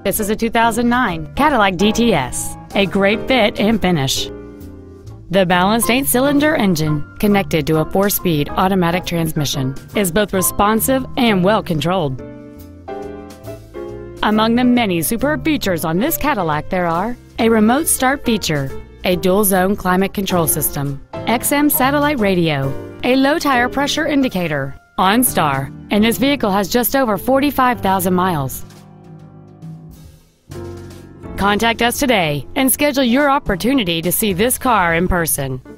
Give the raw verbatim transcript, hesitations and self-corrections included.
This is a two thousand nine Cadillac D T S, a great fit and finish. The balanced eight-cylinder engine, connected to a four-speed automatic transmission, is both responsive and well-controlled. Among the many superb features on this Cadillac there are a remote start feature, a dual-zone climate control system, X M satellite radio, a low tire pressure indicator, OnStar, and this vehicle has just over forty-five thousand miles. Contact us today and schedule your opportunity to see this car in person.